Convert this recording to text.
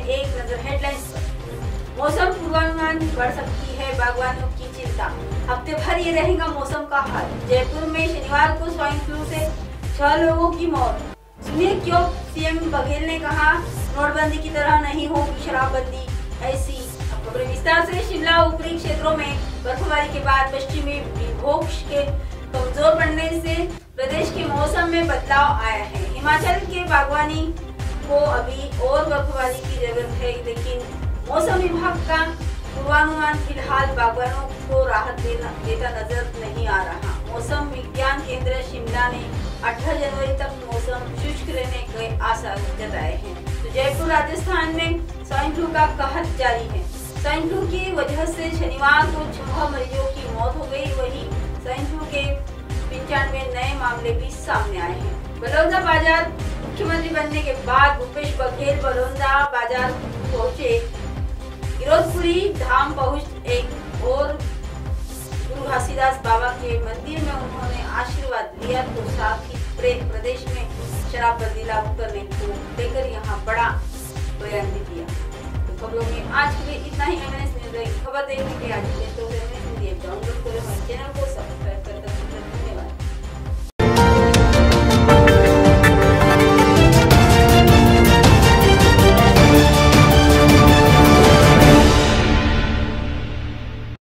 एक नजर हेडलाइंस पर। मौसम पूर्वानुमान बढ़ सकती है बागवानों की चिंता। हफ्ते भर ये रहेगा मौसम का हाल। जयपुर में शनिवार को स्वाइन फ्लू से 6 लोगों की मौत। सुनिए क्यों सीएम बघेल ने कहा नोटबंदी की तरह नहीं होगी शराबबंदी। ऐसी खबरें विस्तार से। शिमला ऊपरी क्षेत्रों में बर्फबारी के बाद पश्चिमी विक्षोभ के कमजोर पड़ने से प्रदेश के मौसम में बदलाव आया है। हिमाचल के बागवानी को अभी और बर्फबारी की जरूरत है, लेकिन मौसम विभाग का पूर्वानुमान फिलहाल बागवानों को राहत देता नजर नहीं आ रहा। मौसम विज्ञान केंद्र शिमला ने 18 जनवरी तक मौसम शुष्क रहने के आसार जताए हैं। तो जयपुर राजस्थान में स्वाइन फ्लू का कहर जारी है। स्वाइन फ्लू की वजह से शनिवार को 6 मरीजों की मौत हो गई। वहीं स्वाइन फ्लू के 95 नए मामले भी सामने आए हैं। बलौदा बाजार मुख्यमंत्री बनने के बाद भूपेश बघेल बलौदा बाजार पहुंचे। गिरौदपुरी धाम पहुंच एक और गुरु घासीदास बाबा के मंदिर में उन्होंने आशीर्वाद लिया। तो साथ ही प्रदेश में शराबबंदी लागू करने को लेकर यहाँ बड़ा बयान भी दिया। तो खबरों में आज के लिए इतना ही। MNS न्यूज़ खबर देखने के लिए आज डाउनलोड करें हमारे चैनल को।